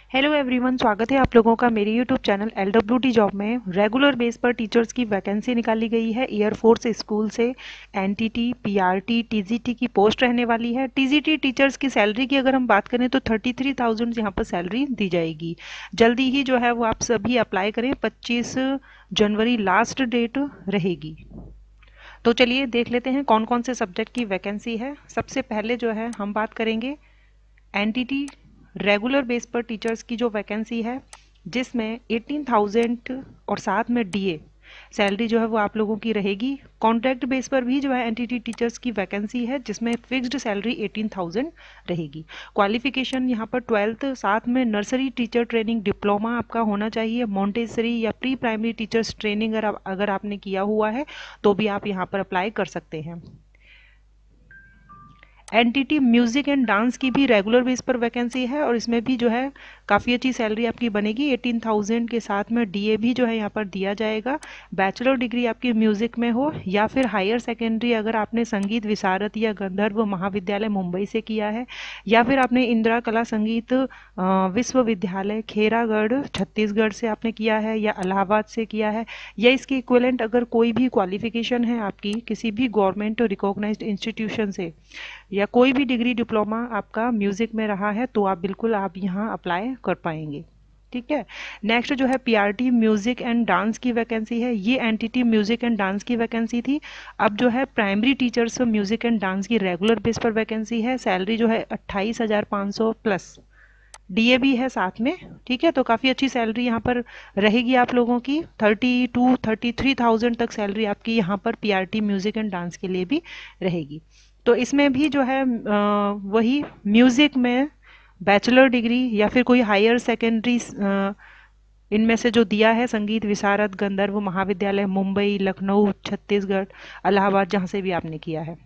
Hello everyone, स्वागत है आप लोगों का मेरे यूट्यूब चैनल LWT जॉब में। रेगुलर बेस पर टीचर्स की वैकेंसी निकाली गई है एयरफोर्स स्कूल से। एनटीटी, पीआरटी, टीजीटी की पोस्ट रहने वाली है। टीजीटी टीचर्स की सैलरी की अगर हम बात करें तो 33,000 यहाँ पर सैलरी दी जाएगी। जल्दी ही जो है वो आप सभी अप्लाई करें, 25 जनवरी लास्ट डेट रहेगी। तो चलिए देख लेते हैं कौन कौन से सब्जेक्ट की वैकेंसी है। सबसे पहले जो है हम बात करेंगे एनटीटी रेगुलर बेस पर टीचर्स की जो वैकेंसी है, जिसमें 18,000 और साथ में डीए सैलरी जो है वो आप लोगों की रहेगी। कॉन्ट्रैक्ट बेस पर भी जो है एनटीटी टीचर्स की वैकेंसी है, जिसमें फिक्स्ड सैलरी 18,000 रहेगी। क्वालिफिकेशन यहाँ पर 12th, साथ में नर्सरी टीचर ट्रेनिंग डिप्लोमा आपका होना चाहिए। मॉन्टेसरी या प्री प्राइमरी टीचर्स ट्रेनिंग अगर आपने किया हुआ है तो भी आप यहाँ पर अप्लाई कर सकते हैं। एनटीटी म्यूजिक एंड डांस की भी रेगुलर बेस पर वैकेंसी है और इसमें भी जो है काफ़ी अच्छी सैलरी आपकी बनेगी। 18,000 के साथ में डीए भी जो है यहाँ पर दिया जाएगा। बैचलर डिग्री आपकी म्यूजिक में हो या फिर हायर सेकेंडरी अगर आपने संगीत विशारद या गंधर्व महाविद्यालय मुंबई से किया है, या फिर आपने इंदिरा कला संगीत विश्वविद्यालय खेरागढ़ छत्तीसगढ़ से आपने किया है या इलाहाबाद से किया है, या इसके इक्विवेलेंट अगर कोई भी क्वालिफिकेशन है आपकी किसी भी गवर्नमेंट रिकॉग्नाइज्ड इंस्टीट्यूशन से, या कोई भी डिग्री डिप्लोमा आपका म्यूजिक में रहा है, तो आप बिल्कुल आप यहाँ अप्लाई कर पाएंगे। ठीक है। नेक्स्ट जो है पीआरटी म्यूजिक एंड डांस की वैकेंसी है। ये एनटीटी म्यूजिक एंड डांस की वैकेंसी थी। अब जो है primary teachers music and dance की रेगुलर बेस पर वैकेंसी है। सैलरी जो है 28,500 प्लस डीए भी है साथ में। ठीक है, तो काफ़ी अच्छी सैलरी यहाँ पर रहेगी आप लोगों की। 33,000 तक सैलरी आपकी यहाँ पर पीआरटी म्यूजिक एंड डांस के लिए भी रहेगी। तो इसमें भी जो है वही म्यूजिक में बैचलर डिग्री या फिर कोई हायर सेकेंडरी इनमें से जो दिया है, संगीत विशारद गंधर्व महाविद्यालय मुंबई, लखनऊ, छत्तीसगढ़, इलाहाबाद, जहाँ से भी आपने किया है।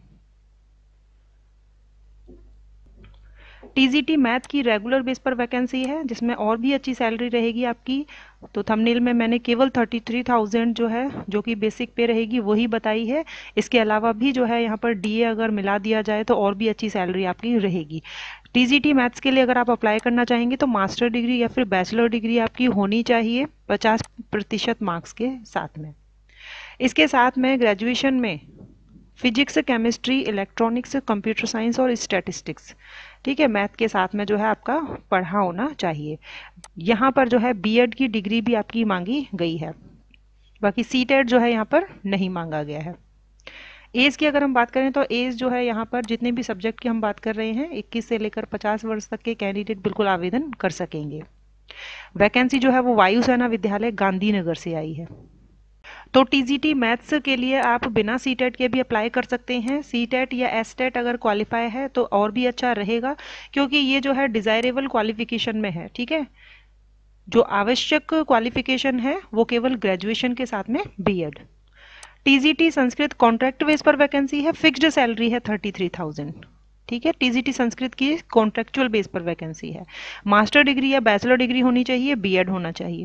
टीजीटी मैथ की रेगुलर बेस पर वैकेंसी है, जिसमें और भी अच्छी सैलरी रहेगी आपकी। तो थंबनेल में मैंने केवल 33,000 जो है, जो कि बेसिक पे रहेगी, वही बताई है। इसके अलावा भी जो है यहाँ पर डीए अगर मिला दिया जाए तो और भी अच्छी सैलरी आपकी रहेगी। टीजीटी मैथ्स के लिए अगर आप अप्लाई करना चाहेंगे तो मास्टर डिग्री या फिर बैचलर डिग्री आपकी होनी चाहिए 50% मार्क्स के साथ में। इसके साथ में ग्रेजुएशन में physics, chemistry, electronics, computer science और स्टैटिस्टिक्स, ठीक है, मैथ के साथ में जो है आपका पढ़ा होना चाहिए। यहाँ पर जो है बीएड की डिग्री भी आपकी मांगी गई है। बाकी सीटेट जो है यहाँ पर नहीं मांगा गया है। एज की अगर हम बात करें तो एज जो है यहाँ पर जितने भी सब्जेक्ट की हम बात कर रहे हैं, 21 से लेकर 50 वर्ष तक के कैंडिडेट बिल्कुल आवेदन कर सकेंगे। वैकेंसी जो है वो वायुसेना विद्यालय गांधीनगर से आई है। तो टीजीटी मैथ्स के लिए आप बिना सीटेट के भी अप्लाई कर सकते हैं। सीटेट या एसटेट अगर क्वालिफाई है तो और भी अच्छा रहेगा, क्योंकि ये जो है डिजायरेबल क्वालिफिकेशन में है। ठीक है, जो आवश्यक क्वालिफिकेशन है वो केवल ग्रेजुएशन के साथ में BEd. TGT Sanskrit contract base पर वैकेंसी है। फिक्स्ड सैलरी है 33,000। ठीक है, टीजीटी संस्कृत की कॉन्ट्रेक्चुअल बेस पर वैकेंसी है। मास्टर डिग्री या बैचलर डिग्री होनी चाहिए, बीएड होना चाहिए।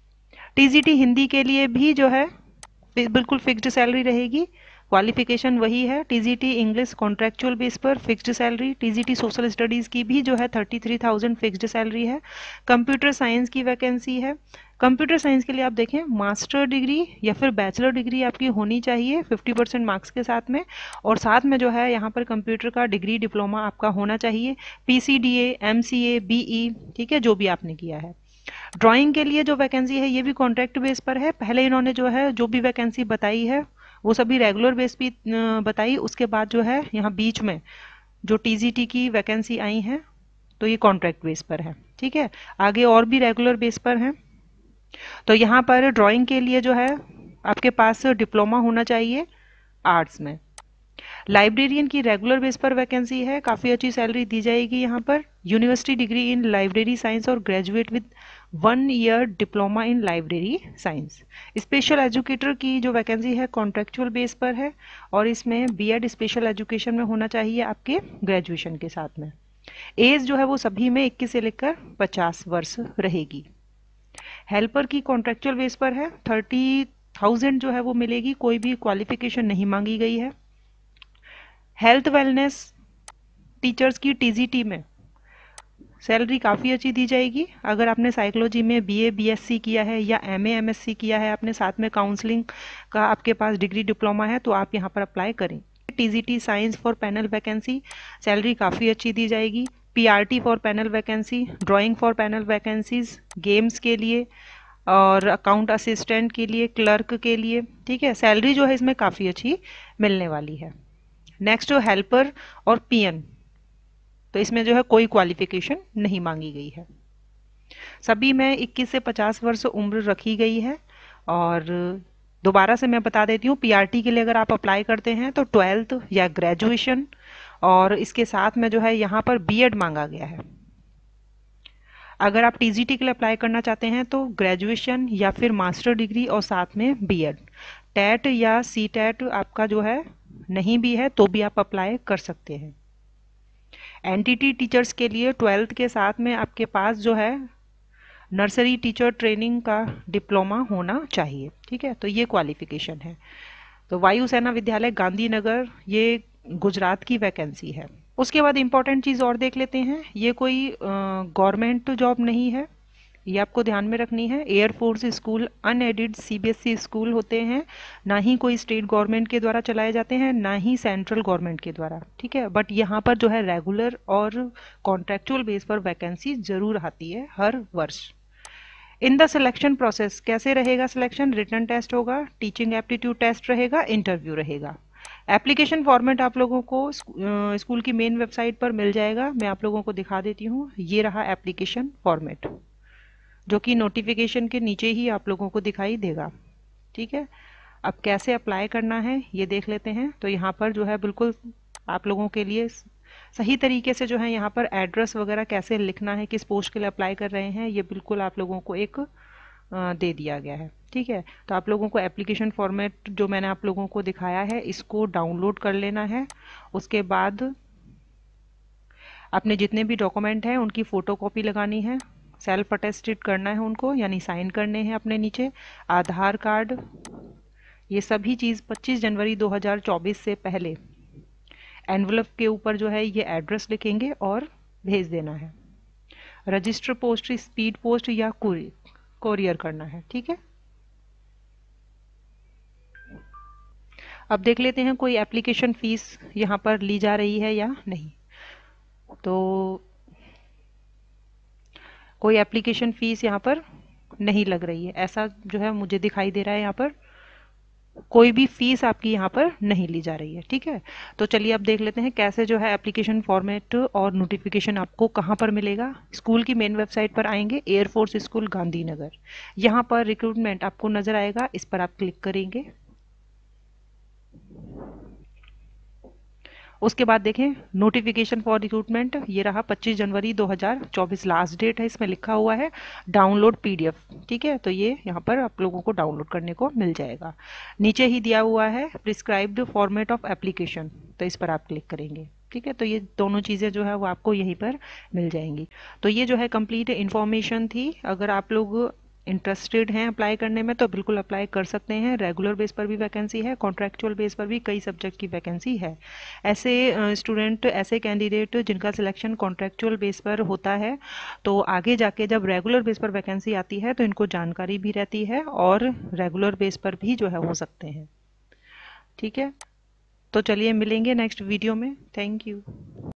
टीजीटी हिंदी के लिए भी जो है बिल्कुल फिक्स्ड सैलरी रहेगी। क्वालिफिकेशन वही है। टीजीटी इंग्लिश कॉन्ट्रेक्चुअल बेस पर fixed salary. TGT social studies की भी जो है 33,000 फिक्स्ड सैलरी है। कंप्यूटर साइंस की वैकेंसी है। कंप्यूटर साइंस के लिए आप देखें मास्टर डिग्री या फिर बैचलर डिग्री आपकी होनी चाहिए 50% मार्क्स के साथ में, और साथ में जो है यहाँ पर कंप्यूटर का डिग्री डिप्लोमा आपका होना चाहिए, पीसीडीए, एमसीए, बीई, ठीक है, जो भी आपने किया है। ड्राइंग के लिए जो वैकेंसी है ये भी कॉन्ट्रैक्ट बेस पर है। पहले इन्होंने जो है जो भी वैकेंसी बताई है वो सभी रेगुलर बेस पे बताई, उसके बाद जो है यहाँ बीच में जो टीजीटी की वैकेंसी आई है तो ये कॉन्ट्रैक्ट बेस पर है। ठीक है, आगे और भी रेगुलर बेस पर हैं। तो यहाँ पर ड्राइंग के लिए जो है आपके पास डिप्लोमा होना चाहिए आर्ट्स में। लाइब्रेरियन की रेगुलर बेस पर वैकेंसी है, काफ़ी अच्छी सैलरी दी जाएगी यहाँ पर। University degree in library science और graduate with 1 year diploma in library science. Special educator की जो वैकेंसी है कॉन्ट्रेक्चुअल बेस पर है, और इसमें बीएड स्पेशल एजुकेशन में होना चाहिए आपके ग्रेजुएशन के साथ में। एज जो है वो सभी में 21 से लेकर 50 वर्ष रहेगी। हेल्पर की कॉन्ट्रेक्चुअल बेस पर है। 30,000 जो है वो मिलेगी, कोई भी क्वालिफिकेशन नहीं मांगी गई है। हेल्थ वेलनेस टीचर्स की टीजीटी में सैलरी काफ़ी अच्छी दी जाएगी। अगर आपने साइकोलॉजी में बीए बीएससी किया है या एमए एमएससी किया है, आपने साथ में काउंसलिंग का आपके पास डिग्री डिप्लोमा है, तो आप यहाँ पर अप्लाई करें। TGT science for panel vacancy, salary काफ़ी अच्छी दी जाएगी। PRT for panel vacancy, drawing for panel vacancies, games के लिए और अकाउंट असिस्टेंट के लिए, क्लर्क के लिए, ठीक है। सैलरी जो है इसमें काफ़ी अच्छी मिलने वाली है। नेक्स्ट जो हेल्पर और पीएन, तो इसमें जो है कोई क्वालिफिकेशन नहीं मांगी गई है। सभी में 21 से 50 वर्ष उम्र रखी गई है। और दोबारा से मैं बता देती हूँ, पीआरटी के लिए अगर आप अप्लाई करते हैं तो 12th या ग्रेजुएशन, और इसके साथ में जो है यहाँ पर बीएड मांगा गया है। अगर आप टीजीटी के लिए अप्लाई करना चाहते हैं तो ग्रेजुएशन या फिर मास्टर डिग्री और साथ में बीएड। टेट या सी टेट आपका जो है नहीं भी है तो भी आप अप्लाई कर सकते हैं। एनटीटी टीचर्स के लिए 12th के साथ में आपके पास जो है नर्सरी टीचर ट्रेनिंग का डिप्लोमा होना चाहिए, ठीक है। तो ये क्वालिफिकेशन है। तो वायुसेना विद्यालय गांधीनगर, ये गुजरात की वैकेंसी है। उसके बाद इंपॉर्टेंट चीज़ और देख लेते हैं, ये कोई गवर्नमेंट जॉब नहीं है, ये आपको ध्यान में रखनी है। Air Force school unaided CBSE school होते हैं, ना ही कोई स्टेट गवर्नमेंट के द्वारा चलाए जाते हैं, ना ही सेंट्रल गवर्नमेंट के द्वारा, ठीक है। बट यहाँ पर जो है रेगुलर और कॉन्ट्रेक्चुअल बेस पर वैकेंसी जरूर आती है हर वर्ष। इन द सिलेक्शन प्रोसेस कैसे रहेगा सिलेक्शन? रिटन टेस्ट होगा, टीचिंग एप्टीट्यूड टेस्ट रहेगा, इंटरव्यू रहेगा। एप्लीकेशन फॉर्मेट आप लोगों को स्कूल की मेन वेबसाइट पर मिल जाएगा। मैं आप लोगों को दिखा देती हूँ, ये रहा एप्लीकेशन फॉर्मेट, जो कि नोटिफिकेशन के नीचे ही आप लोगों को दिखाई देगा, ठीक है। अब कैसे अप्लाई करना है ये देख लेते हैं। तो यहाँ पर जो है बिल्कुल आप लोगों के लिए सही तरीके से जो है यहाँ पर एड्रेस वगैरह कैसे लिखना है, किस पोस्ट के लिए अप्लाई कर रहे हैं, ये बिल्कुल आप लोगों को एक दे दिया गया है, ठीक है। तो आप लोगों को एप्लीकेशन फॉर्मेट जो मैंने आप लोगों को दिखाया है इसको डाउनलोड कर लेना है। उसके बाद अपने जितने भी डॉक्यूमेंट हैं उनकी फ़ोटोकॉपी लगानी है, सेल्फ अटेस्टेड करना है उनको, यानी साइन करने हैं अपने नीचे, आधार कार्ड, ये सभी चीज़ 25 जनवरी 2024 से पहले एनवलप के ऊपर जो है ये एड्रेस लिखेंगे और भेज देना है। रजिस्टर पोस्ट, स्पीड पोस्ट या कोरियर करना है, ठीक है। अब देख लेते हैं कोई एप्लीकेशन फीस यहाँ पर ली जा रही है या नहीं। तो कोई एप्लीकेशन फीस यहाँ पर नहीं लग रही है, ऐसा जो है मुझे दिखाई दे रहा है। यहाँ पर कोई भी फीस आपकी यहाँ पर नहीं ली जा रही है, ठीक है। तो चलिए अब देख लेते हैं कैसे जो है एप्लीकेशन फॉर्मेट और नोटिफिकेशन आपको कहाँ पर मिलेगा। स्कूल की मेन वेबसाइट पर आएंगे, एयरफोर्स स्कूल गांधीनगर, यहाँ पर रिक्रूटमेंट आपको नजर आएगा, इस पर आप क्लिक करेंगे। उसके बाद देखें नोटिफिकेशन फॉर रिक्रूटमेंट, ये रहा 25 जनवरी 2024 लास्ट डेट है, इसमें लिखा हुआ है डाउनलोड पीडीएफ, ठीक है। तो ये यहाँ पर आप लोगों को डाउनलोड करने को मिल जाएगा। नीचे ही दिया हुआ है प्रिस्क्राइब्ड फॉर्मेट ऑफ एप्लीकेशन, तो इस पर आप क्लिक करेंगे, ठीक है। तो ये दोनों चीज़ें जो है वो आपको यहीं पर मिल जाएंगी। तो ये जो है कंप्लीट इन्फॉर्मेशन थी। अगर आप लोग इंटरेस्टेड हैं अप्लाई करने में तो बिल्कुल अप्लाई कर सकते हैं। रेगुलर बेस पर भी वैकेंसी है, कॉन्ट्रैक्चुअल बेस पर भी कई सब्जेक्ट की वैकेंसी है। ऐसे स्टूडेंट, ऐसे कैंडिडेट जिनका सिलेक्शन कॉन्ट्रैक्चुअल बेस पर होता है, तो आगे जाके जब रेगुलर बेस पर वैकेंसी आती है तो इनको जानकारी भी रहती है और रेगुलर बेस पर भी जो है हो सकते हैं, ठीक है। तो चलिए मिलेंगे नेक्स्ट वीडियो में। Thank you.